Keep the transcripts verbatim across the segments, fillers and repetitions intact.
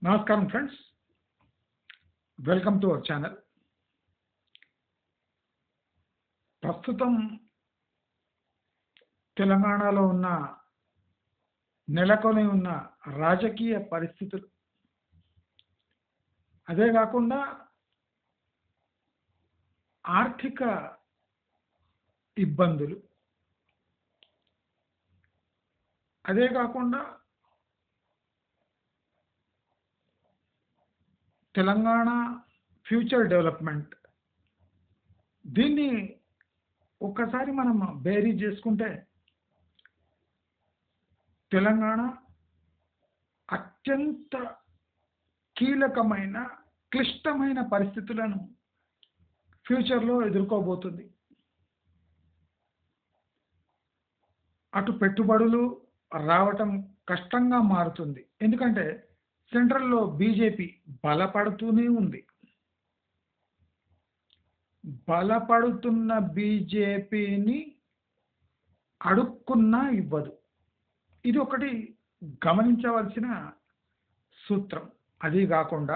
నమస్కారం friends, welcome to our channel. ప్రస్తుతం తెలంగాణలో ఉన్న నెలకొని ఉన్న రాజకీయ పరిస్థితులు, అదే కాకుండా ఆర్థిక ఇబ్బందులు, అదే కాకుండా తెలంగాణ ఫ్యూచర్ డెవలప్మెంట్, దీన్ని ఒక్కసారి మనం బేరీ చేసుకుంటే తెలంగాణ అత్యంత కీలకమైన క్లిష్టమైన పరిస్థితులను ఫ్యూచర్లో ఎదుర్కోబోతుంది. అటు పెట్టుబడులు రావటం కష్టంగా మారుతుంది, ఎందుకంటే సెంట్రల్లో బీజేపీ బలపడుతూనే ఉంది. బలపడుతున్న బీజేపీని అడుక్కున్నా ఇవ్వదు. ఇది ఒకటి గమనించవలసిన సూత్రం. అది కాకుండా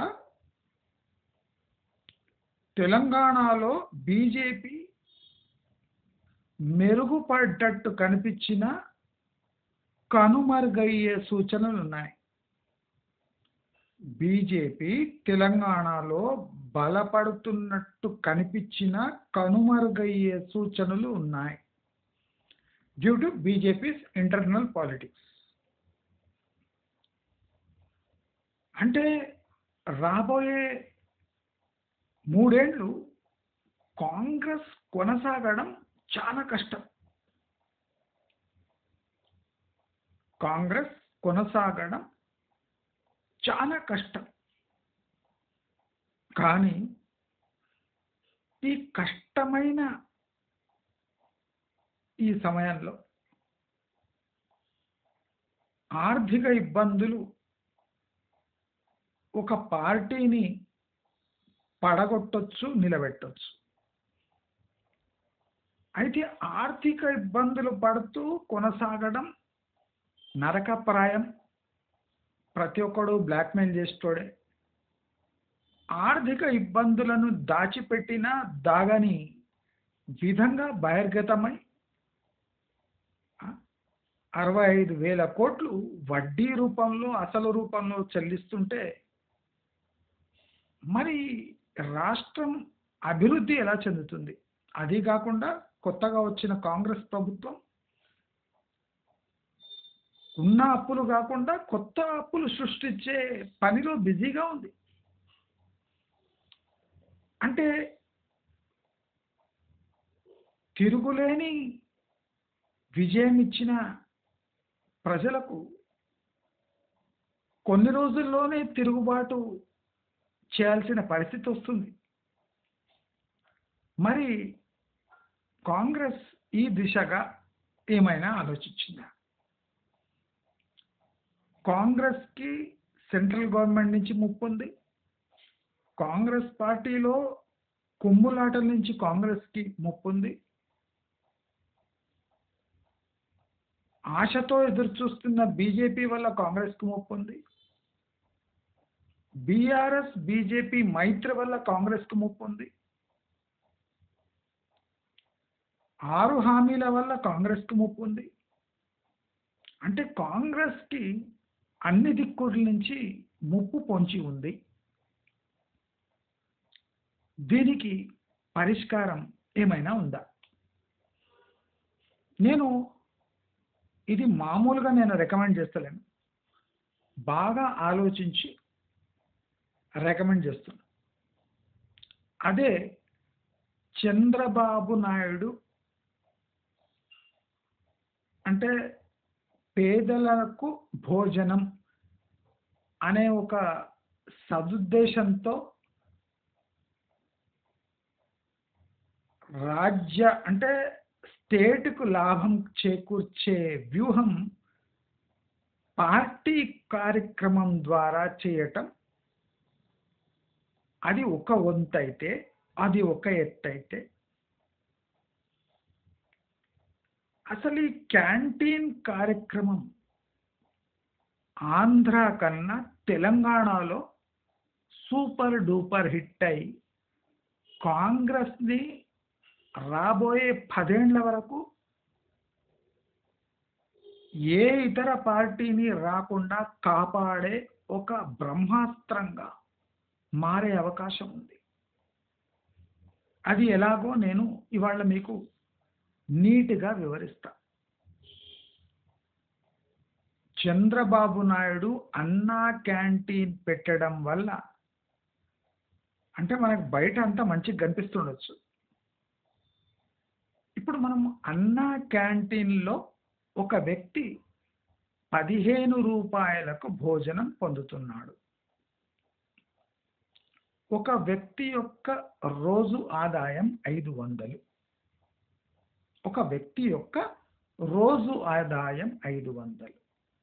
తెలంగాణలో బీజేపీ మెరుగుపడ్డట్టు కనిపించిన కనుమరుగయ్యే సూచనలు ఉన్నాయి. బీజేపీ తెలంగాణలో బలపడుతున్నట్టు కనిపించిన కనుమరుగయ్యే సూచనలు ఉన్నాయి due to BJP's internal politics. అంటే రాబోయే మూడేళ్లు కాంగ్రెస్ కొనసాగడం చాలా కష్టం. కాంగ్రెస్ కొనసాగడం చాలా కష్టం. కానీ ఈ కష్టమైన ఈ సమయంలో ఆర్థిక ఇబ్బందులు ఒక పార్టీని పడగొట్టొచ్చు, నిలబెట్టొచ్చు. అయితే ఆర్థిక ఇబ్బందులు పడుతూ కొనసాగడం నరకప్రాయం. ప్రతి ఒక్కడు బ్లాక్మెయిల్ చేసేటోడే. ఆర్థిక ఇబ్బందులను దాచిపెట్టిన దాగని విధంగా బహిర్గతమై అరవై ఐదు వేల కోట్లు వడ్డీ రూపంలో, అసలు రూపంలో చెల్లిస్తుంటే మరి రాష్ట్రం అభివృద్ధి ఎలా చెందుతుంది? అది కాకుండా కొత్తగా వచ్చిన కాంగ్రెస్ ప్రభుత్వం ఉన్న అప్పులు కాకుండా కొత్త అప్పులు సృష్టించే పనిలో బిజీగా ఉంది. అంటే తిరుగులేని విజయం ఇచ్చిన ప్రజలకు కొన్ని రోజుల్లోనే తిరుగుబాటు చేయాల్సిన పరిస్థితి వస్తుంది. మరి కాంగ్రెస్ ఈ దిశగా ఏమైనా ఆలోచించిందా? కాంగ్రెస్కి సెంట్రల్ గవర్నమెంట్ నుంచి ముప్పు ఉంది. కాంగ్రెస్ పార్టీలో కుమ్ములాటల నుంచి కాంగ్రెస్కి ముప్పు ఉంది. ఆశతో ఎదురు చూస్తున్న బీజేపీ వల్ల కాంగ్రెస్కి ముప్పు ఉంది. బీఆర్ఎస్ బీజేపీ మైత్రి వల్ల కాంగ్రెస్కి ముప్పు ఉంది. ఆరు హామీల వల్ల కాంగ్రెస్కి ముప్పు ఉంది. అంటే కాంగ్రెస్కి అన్ని దిక్కుల నుంచి ముప్పు పొంచి ఉంది. దీనికి పరిష్కారం ఏమైనా ఉందా? నేను ఇది మామూలుగా నేను రికమెండ్ చేస్తలేను, బాగా ఆలోచించి రికమెండ్ చేస్తున్నా. అదే చంద్రబాబు నాయుడు అంటే పేదలకు భోజనం అనే ఒక సదుద్దేశంతో రాజ్య అంటే స్టేట్కు లాభం చేకూర్చే వ్యూహం పార్టీ కార్యక్రమం ద్వారా చేయటం, అది ఒక వంతైతే, అది ఒక ఎత్తైతే, అసలు ఈ క్యాంటీన్ కార్యక్రమం ఆంధ్ర కన్నా తెలంగాణలో సూపర్ డూపర్ హిట్ అయి కాంగ్రెస్ని రాబోయే పదేండ్ల వరకు ఏ ఇతర పార్టీని రాకుండా కాపాడే ఒక బ్రహ్మాస్త్రంగా మారే అవకాశం ఉంది. అది ఎలాగో నేను ఇవాళ మీకు నీట్గా వివరిస్తా. చంద్రబాబు నాయుడు అన్నా క్యాంటీన్ పెట్టడం వల్ల అంటే మనకు బయట అంతా మంచిగా కనిపిస్తుండొచ్చు. ఇప్పుడు మనం అన్నా క్యాంటీన్లో ఒక వ్యక్తి పదిహేను రూపాయలకు భోజనం పొందుతున్నాడు. ఒక వ్యక్తి యొక్క రోజు ఆదాయం ఐదు వందలు. ఒక వ్యక్తి యొక్క రోజు ఆదాయం ఐదు వందలు.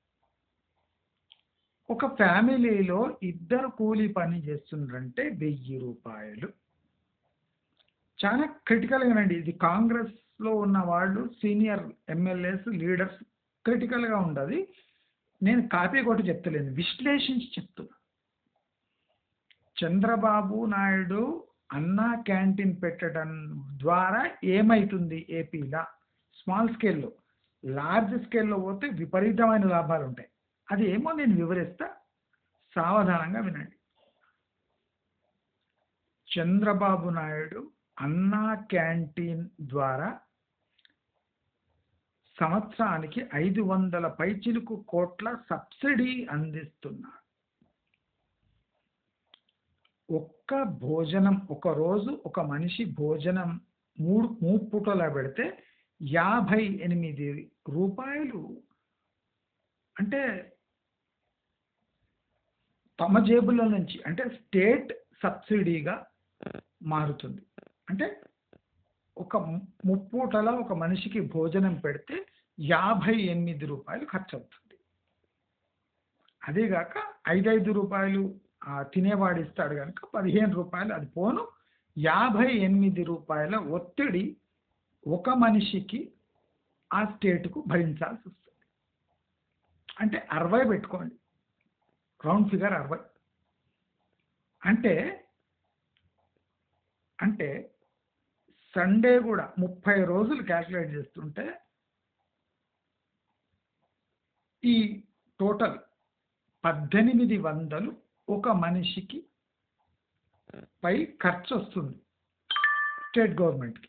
ఒక ఫ్యామిలీలో ఇద్దరు కూలీ పని చేస్తుండ్రంటే వెయ్యి రూపాయలు. చాలా క్రిటికల్గానండి. ఇది కాంగ్రెస్లో ఉన్న వాళ్ళు సీనియర్ ఎమ్మెల్యేస్ లీడర్స్ క్రిటికల్గా ఉండదు. నేను కాపీ కొట్టి చెప్తలేను, విశ్లేషించి చెప్తున్నా. చంద్రబాబు నాయుడు అన్నా క్యాంటీన్ పెట్టడం ద్వారా ఏమవుతుంది ఏపీలో? స్మాల్ స్కేల్లో, లార్జ్ స్కేల్లో పోతే విపరీతమైన లాభాలు ఉంటాయి. అది ఏమో నేను వివరిస్తా, సావధానంగా వినండి. చంద్రబాబు నాయుడు అన్నా క్యాంటీన్ ద్వారా సంవత్సరానికి ఐదు వందల పైచిలుకు కోట్ల సబ్సిడీ అందిస్తున్నారు. ఒక్క భోజనం, ఒక రోజు ఒక మనిషి భోజనం మూడు మూడు పూటలా పెడితే యాభై ఎనిమిది రూపాయలు అంటే తమ జేబుల నుంచి, అంటే స్టేట్ సబ్సిడీగా మారుతుంది. అంటే ఒక ముప్పూటల ఒక మనిషికి భోజనం పెడితే యాభై ఎనిమిది రూపాయలు ఖర్చు అవుతుంది. అదేగాక ఐదైదు రూపాయలు తినేవాడు ఇస్తాడు కనుక పదిహేను రూపాయలు అది పోను యాభై ఎనిమిది రూపాయల ఒత్తిడి ఒక మనిషికి ఆ స్టేట్కు భరించాల్సి వస్తుంది. అంటే అరవై పెట్టుకోండి, రౌండ్ ఫిగర్ అరవై. అంటే అంటే సండే కూడా ముప్పై రోజులు క్యాల్కులేట్ చేస్తుంటే ఈ టోటల్ పద్దెనిమిది వందలు ఒక మనిషికి పై ఖర్చు వస్తుంది స్టేట్ గవర్నమెంట్కి.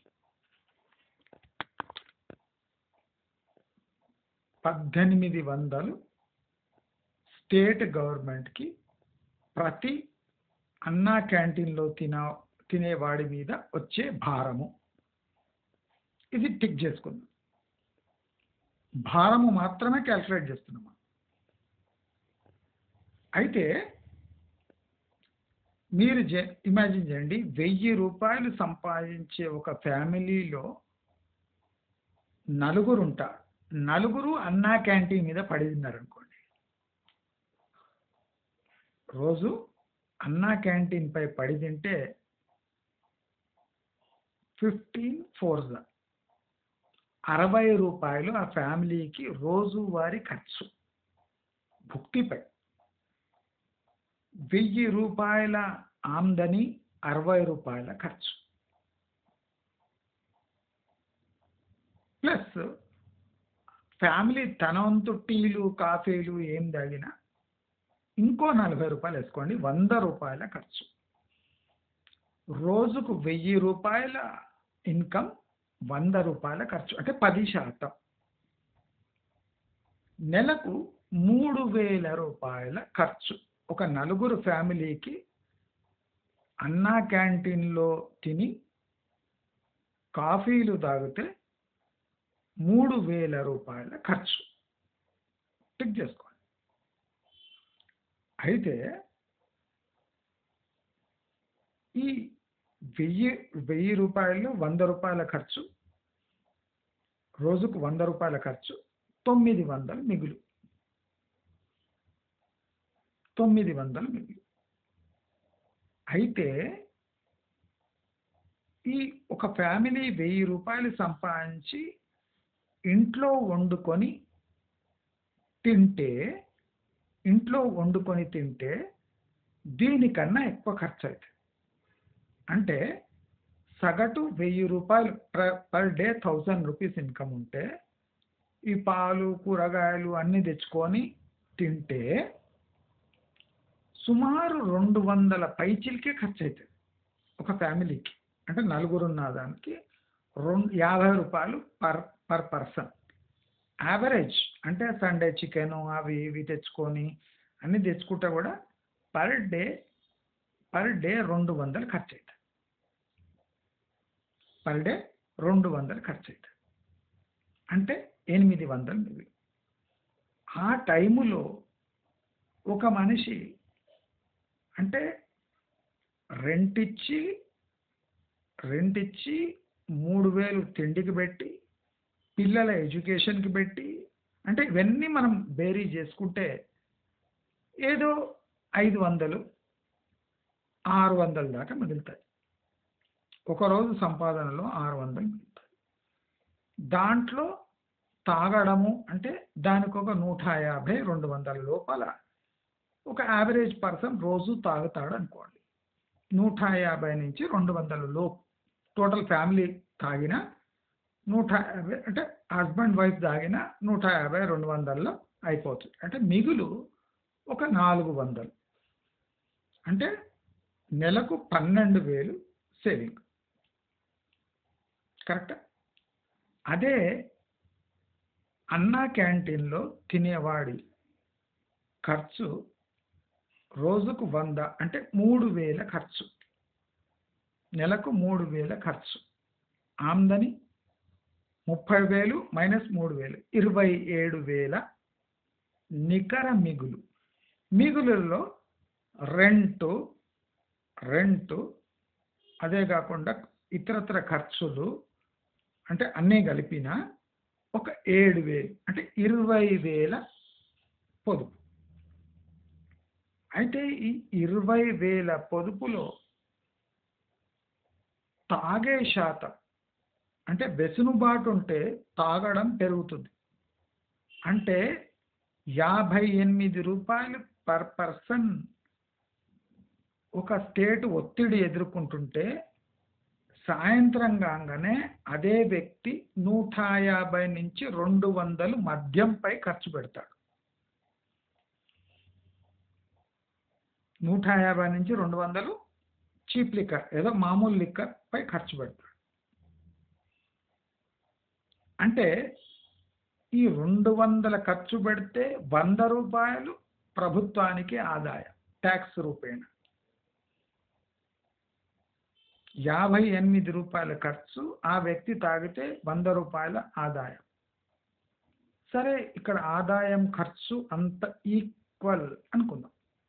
పద్దెనిమిది వందలు స్టేట్ గవర్నమెంట్కి ప్రతి అన్నా క్యాంటీన్లో తిన తినేవాడి మీద వచ్చే భారము. ఇది టిక్ చేసుకుందాం. భారము మాత్రమే క్యాల్కులేట్ చేస్తున్నాము. అయితే మీరు ఇమాజిన్ చేయండి, వెయ్యి రూపాయలు సంపాదించే ఒక ఫ్యామిలీలో నలుగురు ఉంటారు. నలుగురు అన్నా క్యాంటీన్ మీద పడి ఉన్నారనుకోండి. రోజు అన్నా క్యాంటీన్ పై పడి తింటే ఫిఫ్టీన్ ఫోర్స్ అరవై రూపాయలు ఆ ఫ్యామిలీకి రోజువారీ ఖర్చు. భుక్తిపై వెయ్యి రూపాయల ఆమ్దని, అరవై రూపాయల ఖర్చు, ప్లస్ ఫ్యామిలీ తన వంతు టీలు కాఫీలు ఏం తాగినా ఇంకో నలభై రూపాయలు వేసుకోండి, వంద రూపాయల ఖర్చు. రోజుకు వెయ్యి రూపాయల ఇన్కమ్, వంద రూపాయల ఖర్చు, అంటే పది శాతం. నెలకు మూడు వేల రూపాయల ఖర్చు. ఒక నలుగురు ఫ్యామిలీకి అన్నా క్యాంటీన్లో తిని కాఫీలు తాగితే మూడు వేల రూపాయల ఖర్చు. టిక్ చేసుకోండి. అయితే ఈ వెయ్యి వెయ్యి రూపాయలు వంద రూపాయల ఖర్చు, రోజుకు వంద రూపాయల ఖర్చు, తొమ్మిది వందలు మిగులు. తొమ్మిది వందలు మిగులు. అయితే ఈ ఒక ఫ్యామిలీ వెయ్యి రూపాయలు సంపాదించి ఇంట్లో వండుకొని తింటే ఇంట్లో వండుకొని తింటే దీనికన్నా ఎక్కువ ఖర్చు అవుతుంది. అంటే సగటు వెయ్యి రూపాయలు per day thousand rupees income ఉంటే ఈ పాలు కూరగాయలు అన్నీ తెచ్చుకొని తింటే సుమారు రెండు వందల పైచిలకే ఖర్చు అవుతుంది ఒక ఫ్యామిలీకి. అంటే నలుగురు ఉన్న దానికి రెండు యాభై రూపాయలు పర్ పర్ పర్సన్ యావరేజ్. అంటే సండే చికెన్ అవి ఇవి తెచ్చుకొని అన్నీ తెచ్చుకుంటే కూడా పర్ డే పర్ డే రెండు వందలు ఖర్చు అవుతుంది. పర్ డే రెండు వందలు ఖర్చు అవుతుంది. అంటే ఎనిమిది వందలు మిగిలి. ఆ టైములో ఒక మనిషి అంటే రెంట్ ఇచ్చి రెంట్ ఇచ్చి మూడు వేలు తిండికి పెట్టి పిల్లల ఎడ్యుకేషన్కి పెట్టి అంటే ఇవన్నీ మనం బేరీ చేసుకుంటే ఏదో ఐదు వందలు ఆరు వందల దాకా మిగులుతాయి. ఒకరోజు సంపాదనలో ఆరు వందలు మిగులుతాయి. దాంట్లో తాగడము అంటే దానికి ఒక నూట యాభై రెండు వందల లోపల ఒక యావరేజ్ పర్సన్ రోజు తాగుతాడు అనుకోండి. నూట యాభై నుంచి రెండు వందల లోపు టోటల్ ఫ్యామిలీ తాగిన నూట యాభై అంటే హస్బెండ్ వైఫ్ తాగిన నూట యాభై రెండు వందల్లో అయిపోతుంది. అంటే మిగులు ఒక నాలుగు వందలు. అంటే నెలకు పన్నెండు వేలు సేవింగ్. కరెక్టా? అదే అన్నా క్యాంటీన్లో తినేవాడి ఖర్చు రోజుకు వంద అంటే మూడు వేల ఖర్చు. నెలకు మూడు వేల ఖర్చు. ఆమ్దని ముప్పై వేలు మైనస్ మూడు వేలు ఇరవై ఏడు వేల నికర మిగులు. మిగులులో రెంటు రెంటు అదే కాకుండా ఇతరత్ర ఖర్చులు అంటే అన్నీ కలిపిన ఒక ఏడు వేలు అంటే ఇరవై వేల పొదుపు. అయితే ఈ ఇరవై వేల పొదుపులో తాగే శాతం అంటే వెసులుబాటు ఉంటే తాగడం పెరుగుతుంది. అంటే యాభై ఎనిమిది రూపాయలు పర్ పర్సన్ ఒక స్టేట్ ఒత్తిడి ఎదుర్కొంటుంటే సాయంత్రం కాగానే అదే వ్యక్తి నూట యాభై నుంచి రెండు వందలు మద్యంపై ఖర్చు పెడతాడు. నూట యాభై నుంచి రెండు వందలు చీప్ లిక్కర్ ఏదో మామూలు లిక్కర్ పై ఖర్చు పెడతాడు. అంటే ఈ రెండు వందల ఖర్చు పెడితే వంద రూపాయలు ప్రభుత్వానికి ఆదాయం ట్యాక్స్ రూపేణ. యాభై ఎనిమిది రూపాయల ఖర్చు ఆ వ్యక్తి తాగితే వంద రూపాయల ఆదాయం. సరే ఇక్కడ ఆదాయం ఖర్చు అంత ఈక్వల్ అనుకుందాం.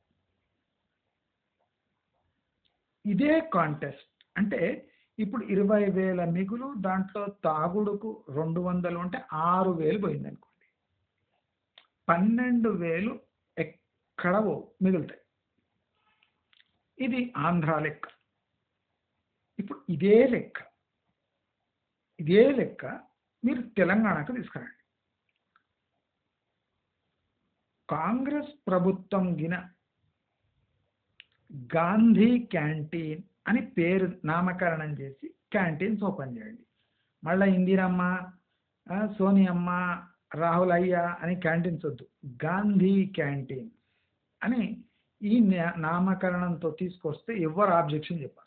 ఇదే కాంటెస్ట్ అంటే ఇప్పుడు ఇరవై వేల మిగులు దాంట్లో తాగుడుకు రెండు వందలు అంటే ఆరు వేలు పోయింది అనుకోండి. పన్నెండు వేలు ఎక్కడ మిగులుతాయి. ఇది ఆంధ్ర లెక్క. ఇప్పుడు ఇదే లెక్క ఇదే లెక్క మీరు తెలంగాణకు తీసుకురండి. కాంగ్రెస్ ప్రభుత్వం గిన గాంధీ క్యాంటీన్ అని పేరు నామకరణం చేసి క్యాంటీన్స్ ఓపెన్ చేయండి. మళ్ళీ ఇందిరమ్మ సోనియమ్మ రాహుల్ అయ్య అని క్యాంటీన్స్ వద్దు, గాంధీ క్యాంటీన్ అని ఈ నామకరణంతో తీసుకొస్తే ఎవరు ఆబ్జెక్షన్ చెప్పారు.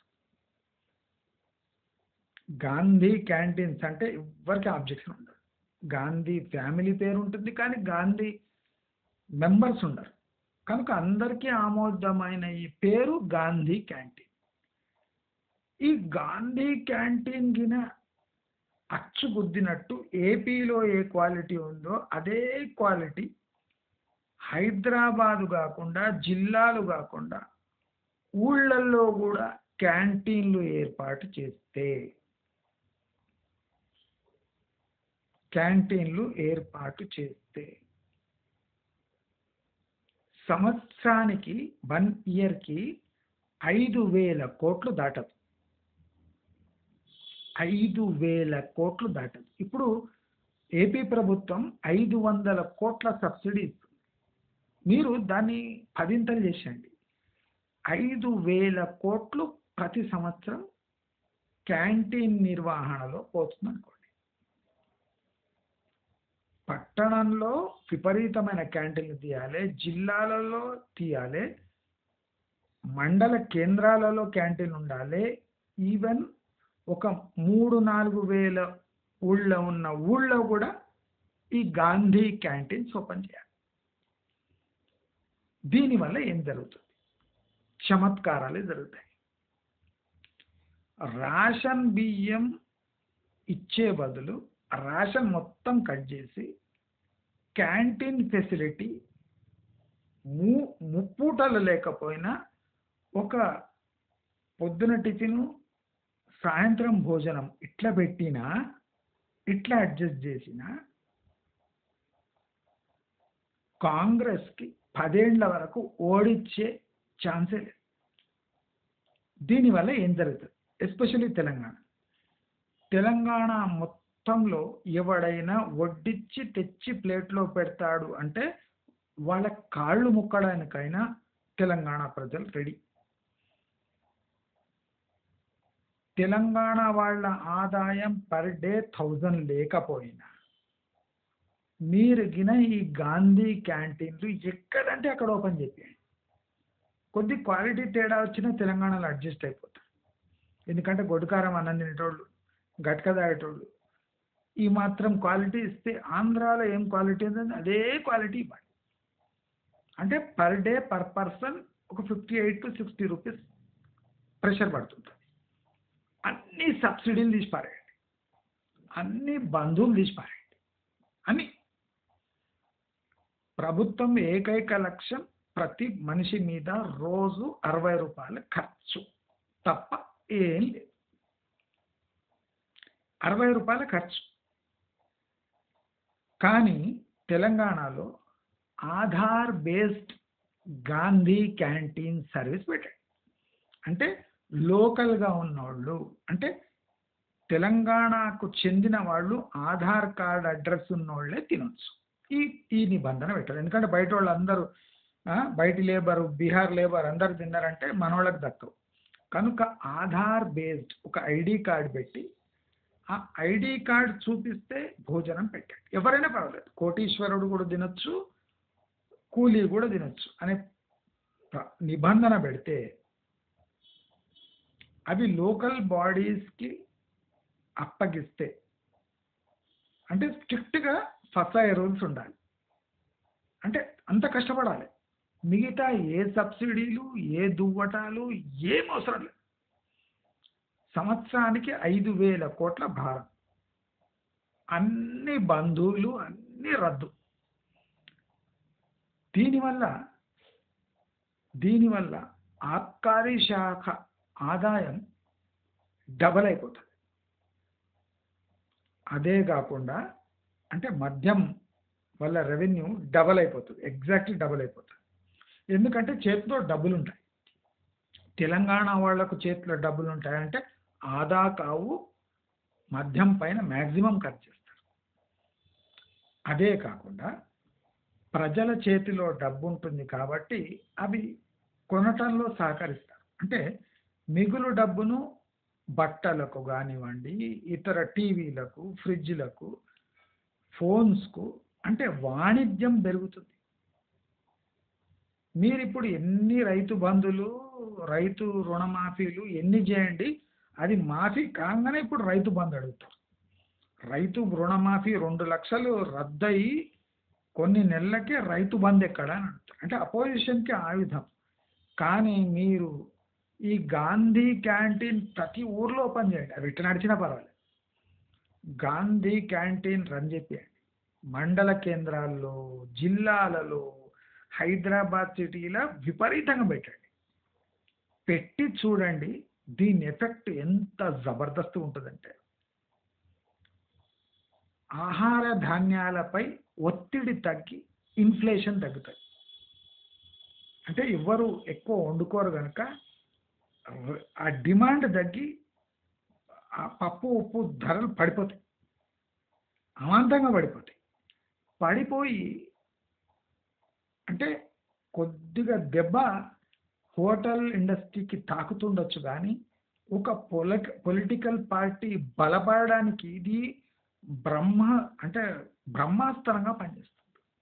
గాంధీ క్యాంటీన్స్ అంటే ఎవరికి ఆబ్జెక్షన్ ఉండదు. గాంధీ ఫ్యామిలీ పేరు ఉంటుంది కానీ గాంధీ మెంబర్స్ ఉండరు. కనుక అందరికీ ఆమోదమైన ఈ పేరు గాంధీ క్యాంటీన్. ఈ గాంధీ క్యాంటీన్ గిన అచ్చు గుద్దినట్టు ఏపీలో ఏ క్వాలిటీ ఉందో అదే క్వాలిటీ హైదరాబాదు కాకుండా జిల్లాలు కాకుండా ఊళ్ళల్లో కూడా క్యాంటీన్లు ఏర్పాటు చేస్తే క్యాంటీన్లు ఏర్పాటు చేస్తే సంవత్సరానికి వన్ ఇయర్కి ఐదు వేల కోట్లు దాటదు. ఐదు వేల కోట్లు దాటదు. ఇప్పుడు ఏపీ ప్రభుత్వం ఐదు వందల కోట్ల సబ్సిడీ ఇస్తుంది. మీరు దాన్ని పదింతలు చేసేయండి. ఐదు వేల కోట్లు ప్రతి సంవత్సరం క్యాంటీన్ నిర్వహణలో పోతుందనుకోండి. పట్టణంలో విపరీతమైన క్యాంటీన్లు తీయాలి, జిల్లాలలో తీయాలి, మండల కేంద్రాలలో క్యాంటీన్ ఉండాలి. ఈవెన్ ఒక మూడు నాలుగు వేల ఊళ్ళో ఉన్న ఊళ్ళో కూడా ఈ గాంధీ క్యాంటీన్స్ ఓపెన్ చేయాలి. దీనివల్ల ఏం జరుగుతుంది? చమత్కారాలు జరుగుతాయి. రేషన్ బియ్యం ఇచ్చే బదులు రేషన్ మొత్తం కట్ చేసి క్యాంటీన్ ఫెసిలిటీ ము ముప్పూటలు లేకపోయినా ఒక పొద్దున టిఫిను, సాయంత్రం భోజనం ఇట్లా పెట్టినా, ఇట్లా అడ్జస్ట్ చేసిన కాంగ్రెస్కి పదేళ్ల వరకు ఓడించే ఛాన్సే లేదు. దీనివల్ల ఏం జరుగుతుంది? ఎస్పెషల్లీ తెలంగాణ తెలంగాణ మొత్తంలో ఎవడైనా వడ్డిచ్చి తెచ్చి ప్లేట్లో పెడతాడు అంటే వాళ్ళ కాళ్ళు ముక్కడానికైనా తెలంగాణ ప్రజలు రెడీ. తెలంగాణ వాళ్ళ ఆదాయం పర్ డే థౌజండ్ లేకపోయినా మీరు గిన ఈ గాంధీ క్యాంటీన్లు ఎక్కడంటే అక్కడ ఓపెన్ చేయండి. కొద్ది క్వాలిటీ తేడా వచ్చినా తెలంగాణలో అడ్జస్ట్ అయిపోతారు. ఎందుకంటే గొడ్డుకారం అన్నం తినేటోళ్ళు, గట్క తాగేటోళ్ళు ఈ మాత్రం క్వాలిటీ ఇస్తే ఆంధ్రాలో ఏం క్వాలిటీ ఉందని అదే క్వాలిటీ ఇవ్వండి. అంటే పర్ డే పర్ పర్సన్ ఒక fifty eight to sixty rupees pressure పడుతుంది. అన్ని సబ్సిడీలు తీసి పారేయండి, అన్ని బంధువులు తీసి పారేయండి. అని ప్రభుత్వం ఏకైక లక్ష్యం ప్రతి మనిషి మీద రోజు అరవై రూపాయల ఖర్చు తప్ప ఏం లేదు. అరవై రూపాయల ఖర్చు. కానీ తెలంగాణలో Aadhaar based Gandhi canteen service పెట్టండి. అంటే లోకల్గా ఉన్నవాళ్ళు, అంటే తెలంగాణకు చెందిన వాళ్ళు ఆధార్ కార్డ్ అడ్రస్ ఉన్నోళ్ళే తినొచ్చు. ఈ ఈ నిబంధన పెట్టారు. ఎందుకంటే బయట వాళ్ళు అందరూ బయటి లేబరు, బీహార్ లేబర్ అందరు తిన్నారంటే మనోళ్ళకి దక్కవు. కనుక ఆధార్ బేస్డ్ ఒక ఐడి కార్డు పెట్టి ఆ ఐడి కార్డు చూపిస్తే భోజనం పెట్టండి. ఎవరైనా పర్వాలేదు, కోటీశ్వరుడు కూడా తినొచ్చు, కూలీ కూడా తినొచ్చు అనే నిబంధన పెడితే అవి లోకల్ బాడీస్కి అప్పగిస్తే, అంటే స్ట్రిక్ట్గా ఫసాయి రూల్స్ ఉండాలి. అంటే అంత కష్టపడాలి. మిగతా ఏ సబ్సిడీలు, ఏ దువ్వటాలు ఏం అవసరం లేదు. సంవత్సరానికి ఐదు వేల కోట్ల భారం, అన్ని బంధువులు అన్ని రద్దు. దీనివల్ల దీనివల్ల ఆబ్కారీ శాఖ ఆదాయం డబల్ అయిపోతుంది. అదే కాకుండా అంటే మద్యం వల్ల రెవెన్యూ డబల్ అయిపోతుంది, ఎగ్జాక్ట్లీ డబల్ అయిపోతుంది. ఎందుకంటే చేతిలో డబ్బులు ఉంటాయి. తెలంగాణ వాళ్లకు చేతిలో డబ్బులు ఉంటాయంటే ఆదా కావు, మద్యం పైన మ్యాక్సిమం ఖర్చు చేస్తారు. అదే కాకుండా ప్రజల చేతిలో డబ్బు ఉంటుంది కాబట్టి అవి కొనటంలో సహకరిస్తారు. అంటే మిగులు డబ్బును బట్టలకు కానివ్వండి, ఇతర టీవీలకు, ఫ్రిడ్జ్లకు, ఫోన్స్కు, అంటే వాణిజ్యం పెరుగుతుంది. మీరు ఇప్పుడు ఎన్ని రైతు బంధులు, రైతు రుణమాఫీలు ఎన్ని చేయండి, అది మాఫీ కాగానే ఇప్పుడు రైతు బంధు అడుగుతారు. రైతు రుణమాఫీ రెండు లక్షలు రద్దయి కొన్ని నెలలకే రైతు బంధు ఎక్కడ అని అడుగుతారు. అంటే అపోజిషన్కి ఆయుధం. కానీ మీరు ఈ గాంధీ క్యాంటీన్ ప్రతి ఊర్లో ఓపెన్ చేయండి, అవి ఇట్లా నడిచినా పర్వాలేదు. గాంధీ క్యాంటీన్ రన్ చెప్పేయండి. మండల కేంద్రాల్లో, జిల్లాలలో, హైదరాబాద్ సిటీలో విపరీతంగా పెట్టండి. పెట్టి చూడండి దీని ఎఫెక్ట్ ఎంత జబర్దస్త్ ఉంటుందంటే, ఆహార ధాన్యాలపై ఒత్తిడి తగ్గి ఇన్ఫ్లేషన్ తగ్గుతుంది. అంటే ఎవరు ఎక్కువ వండుకోరు కనుక ఆ డిమాండ్ తగ్గి ఆ పప్పు ఉప్పు ధరలు పడిపోతాయి, అమాంతంగా పడిపోతాయి. పడిపోయి అంటే కొద్దిగా దెబ్బ హోటల్ ఇండస్ట్రీకి తాకుతుండొచ్చు కానీ ఒక పొలిటి పొలిటికల్ పార్టీ బలపడడానికి ఇది బ్రహ్మ అంటే బ్రహ్మాస్త్రంగా పనిచేస్తుంది.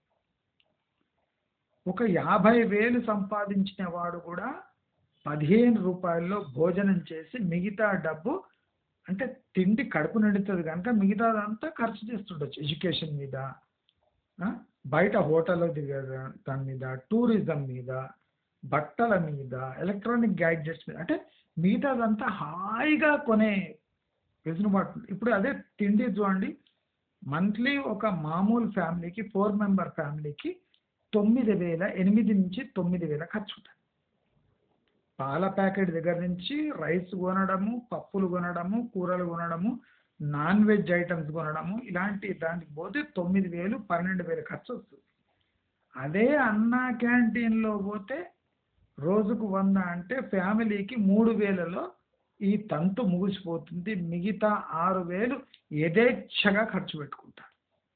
ఒక యాభై వేలు సంపాదించిన వాడు కూడా పదిహేను రూపాయల్లో భోజనం చేసి మిగతా డబ్బు అంటే తిండి కడుపు నిండుతుంది కనుక మిగతాదంతా ఖర్చు చేస్తుండొచ్చు ఎడ్యుకేషన్ మీద, ఆ, బయట హోటల్లో దిగే దాని మీద, టూరిజం మీద, బట్టల మీద, ఎలక్ట్రానిక్ గ్యాడ్జెట్స్ మీద, అంటే మిగతాదంతా హాయిగా కొనే వెసులుబాటు ఉంది. ఇప్పుడు అదే తిండి చూడండి, మంత్లీ ఒక మామూలు ఫ్యామిలీకి ఫోర్ మెంబర్ ఫ్యామిలీకి తొమ్మిది వేల ఎనిమిది నుంచి తొమ్మిది వేల ఖర్చు ఉంటుంది. పాల ప్యాకెట్ దగ్గర నుంచి రైస్ కొనడము, పప్పులు కొనడము, కూరలు కొనడము, నాన్ వెజ్ ఐటమ్స్ కొనడము, ఇలాంటి దానికి పోతే తొమ్మిది వేలు పన్నెండు వేలు ఖర్చు వస్తుంది. అదే అన్నా క్యాంటీన్లో పోతే రోజుకు వంద అంటే ఫ్యామిలీకి మూడు వేలలో ఈ తంతు ముగిసిపోతుంది. మిగతా ఆరు వేలు యథేచ్ఛగా ఖర్చు పెట్టుకుంటారు.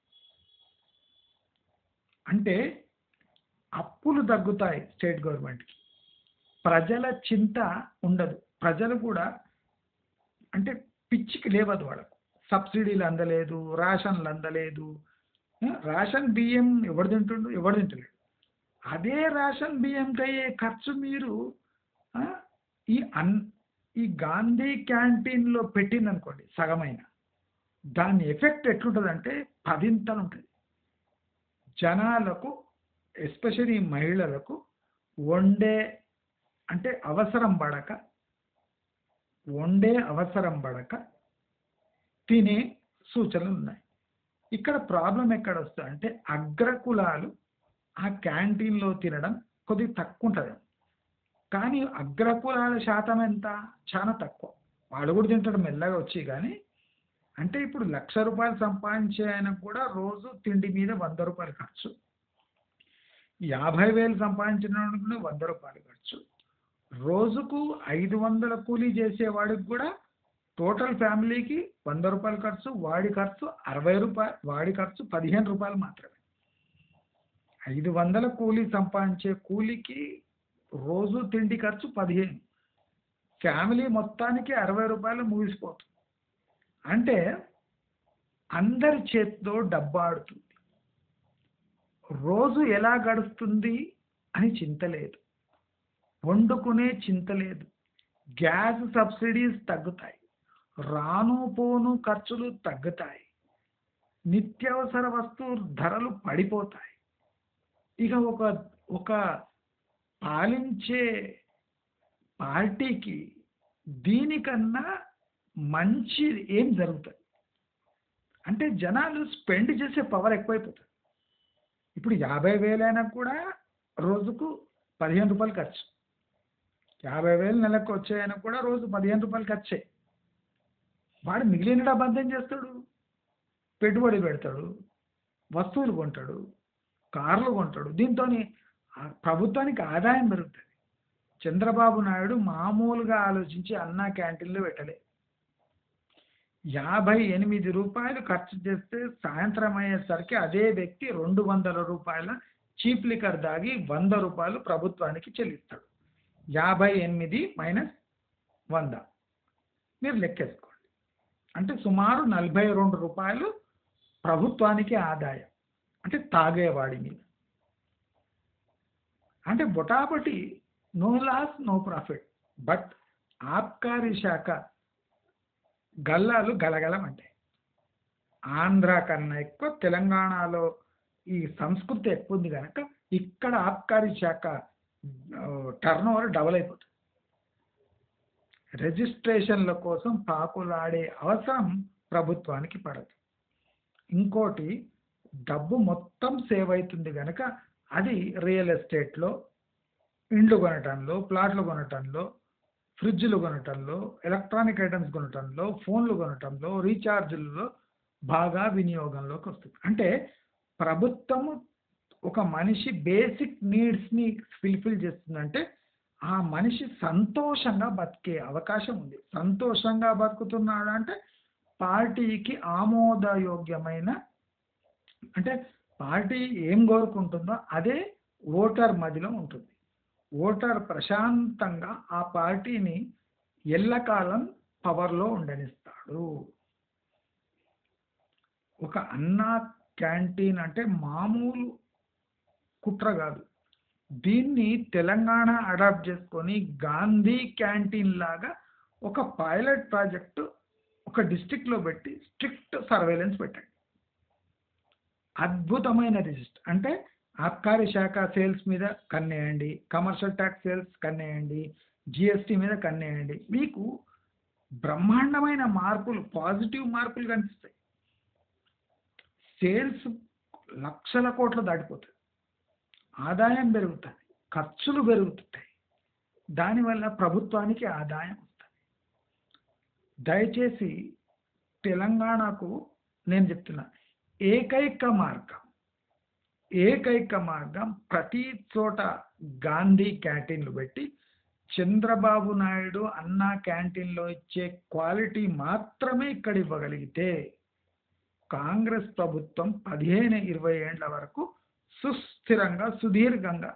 అంటే అప్పులు తగ్గుతాయి స్టేట్ గవర్నమెంట్కి, ప్రజల చింత ఉండదు. ప్రజలు కూడా అంటే పిచ్చికి లేవదు వాళ్ళకు. సబ్సిడీలు అందలేదు, రేషన్లు అందలేదు. రేషన్ బియ్యం ఎవడు తింటుండు, ఎవడు తింటలేడు. అదే రేషన్ బియ్యంకి అయ్యే ఖర్చు మీరు ఈ అన్ ఈ గాంధీ క్యాంటీన్లో పెట్టిందనుకోండి సగమైన, దాని ఎఫెక్ట్ ఎట్లుంటుందంటే పదింతలు ఉంటుంది. జనాలకు ఎస్పెషల్లీ మహిళలకు వండే అంటే అవసరం పడక వండే అవసరం పడక తినే సూచనలు ఉన్నాయి. ఇక్కడ ప్రాబ్లం ఎక్కడ వస్తుంది అంటే అగ్రకులాలు ఆ క్యాంటీన్లో తినడం కొద్దిగా తక్కువ ఉంటుంది, కానీ అగ్రకులాల శాతం ఎంత, చాలా తక్కువ. వాడు కూడా తింటాడు మెల్లగా వచ్చి. కానీ అంటే ఇప్పుడు లక్ష రూపాయలు సంపాదించే ఆయనకు కూడా రోజు తిండి మీద వంద రూపాయలు ఖర్చు, యాభై వేలు సంపాదించిన కూడా వంద రూపాయలు ఖర్చు, రోజుకు ఐదు వందల కూలీ చేసేవాడికి కూడా టోటల్ ఫ్యామిలీకి వంద రూపాయలు ఖర్చు, వాడి ఖర్చు అరవై రూపాయలు, వాడి ఖర్చు పదిహేను రూపాయలు మాత్రమే. ఐదు వందల కూలీ సంపాదించే కూలీకి రోజు తిండి ఖర్చు పదిహేను, ఫ్యామిలీ మొత్తానికి అరవై రూపాయలు ముగిసిపోతుంది. అంటే అందరి చేతిలో డబ్బు ఆడుతుంది. రోజు ఎలా గడుస్తుంది అని చింత లేదు, వండుకునే చింత లేదు, గ్యాస్ సబ్సిడీస్ తగ్గుతాయి, రాను పోను ఖర్చులు తగ్గుతాయి, నిత్యావసర వస్తువు ధరలు పడిపోతాయి. ఇక ఒక ఒక పాలించే పార్టీకి దీనికన్నా మంచి ఏం జరుగుతుంది అంటే జనాలు స్పెండ్ చేసే పవర్ ఎక్కువైపోతుంది. ఇప్పుడు యాభై వేలైనా కూడా రోజుకు పదిహేను రూపాయలు ఖర్చు, యాభై వేలు నెలకు వచ్చాయని కూడా రోజు పదిహేను రూపాయలు ఖర్చే. వాడు మిగిలిన డబ్బు ఏం చేస్తాడు, పెట్టుబడి పెడతాడు, వస్తువులు కొంటాడు, కార్లు కొంటాడు. దీంతో ప్రభుత్వానికి ఆదాయం పెరుగుతుంది. చంద్రబాబు నాయుడు మామూలుగా ఆలోచించి అన్నా క్యాంటీన్లో పెట్టలే. యాభై ఎనిమిది రూపాయలు ఖర్చు చేస్తే సాయంత్రం అయ్యేసరికి అదే వ్యక్తి రెండు వందల రూపాయల చీప్ లిక్కర్ దాగి వంద రూపాయలు ప్రభుత్వానికి చెల్లిస్తాడు. యాభై ఎనిమిది మైనస్ వంద మీరు లెక్కేసుకోండి, అంటే సుమారు నలభై రెండు రూపాయలు ప్రభుత్వానికి ఆదాయం, అంటే తాగేవాడి మీద. అంటే బొటాబొటి no loss no profit. But ఆబ్కారీ శాఖ గల్లాలు గలగలం అంటే ఆంధ్ర కన్నా ఎక్కువ తెలంగాణలో ఈ సంస్కృతి ఎక్కువ ఉంది కనుక ఇక్కడ ఆబ్కారీ శాఖ టర్న్ ఓవర్ డబల్ అయిపోతుంది. రిజిస్ట్రేషన్ల కోసం పాకులాడే అవసరం ప్రభుత్వానికి పడదు. ఇంకోటి డబ్బు మొత్తం సేవ్ అవుతుంది కనుక అది రియల్ ఎస్టేట్లో, ఇండ్లు కొనటంలో, ప్లాట్లు కొనటంలో, ఫ్రిడ్జ్లు కొనటంలో, ఎలక్ట్రానిక్ ఐటమ్స్ కొనటంలో, ఫోన్లు కొనటంలో, రీఛార్జులలో బాగా వినియోగంలోకి వస్తుంది. అంటే ప్రభుత్వము ఒక మనిషి బేసిక్ నీడ్స్ని ఫుల్ఫిల్ చేస్తుందంటే ఆ మనిషి సంతోషంగా బతికే అవకాశం ఉంది. సంతోషంగా బతుకుతున్నాడు అంటే పార్టీకి ఆమోదయోగ్యమైన, అంటే పార్టీ ఏం కోరుకుంటుందో అదే ఓటర్ మదిలో ఉంటుంది. ఓటర్ ప్రశాంతంగా ఆ పార్టీని ఎల్లకాలం పవర్లో ఉండనిస్తాడు. ఒక అన్నా క్యాంటీన్ అంటే మామూలు కుట్ర కాదు. దీన్ని తెలంగాణ అడాప్ట్ చేసుకొని గాంధీ క్యాంటీన్ లాగా ఒక పైలట్ ప్రాజెక్టు ఒక డిస్ట్రిక్ట్లో పెట్టి స్ట్రిక్ట్ సర్వేలెన్స్ పెట్టండి. అద్భుతమైన రిజిస్టర్ అంటే ఆబ్కారీ శాఖ సేల్స్ మీద కన్నేయండి, కమర్షియల్ ట్యాక్స్ సేల్స్ కన్నేయండి, జిఎస్టీ మీద కన్నేయండి. మీకు బ్రహ్మాండమైన మార్పులు, పాజిటివ్ మార్పులు కనిపిస్తాయి. సేల్స్ లక్షల కోట్లు దాటిపోతుంది, ఆదాయం పెరుగుతుంది, ఖర్చులు పెరుగుతుంటాయి, దానివల్ల ప్రభుత్వానికి ఆదాయం వస్తుంది. దయచేసి తెలంగాణకు నేను చెప్తున్నా, ఏకైక మార్గం ఏకైక మార్గం ప్రతి చోట గాంధీ క్యాంటీన్లు పెట్టి చంద్రబాబు నాయుడు అన్నా క్యాంటీన్లో ఇచ్చే క్వాలిటీ మాత్రమే ఇక్కడ ఇవ్వగలిగితే కాంగ్రెస్ ప్రభుత్వం పదిహేను ఇరవై ఏళ్ల వరకు సుస్థిరంగా సుదీర్ఘంగా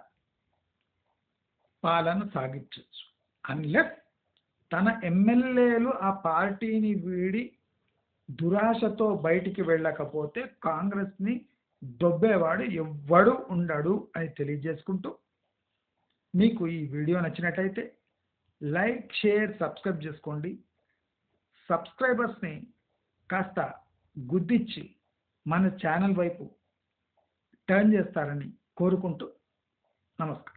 పాలన సాగించవచ్చు. అన్లెస్ తన ఎమ్మెల్యేలు ఆ పార్టీని వీడి దురాశతో బయటికి వెళ్ళకపోతే కాంగ్రెస్ని దొబ్బేవాడు ఎవ్వడు ఉండడు అని తెలియజేసుకుంటూ, మీకు ఈ వీడియో నచ్చినట్లయితే లైక్, షేర్, సబ్స్క్రైబ్ చేసుకోండి. సబ్స్క్రైబర్స్ని కాస్త గుద్దిచ్చి మన ఛానల్ వైపు టర్న్ చేస్తారని కోరుకుంటూ నమస్కారం.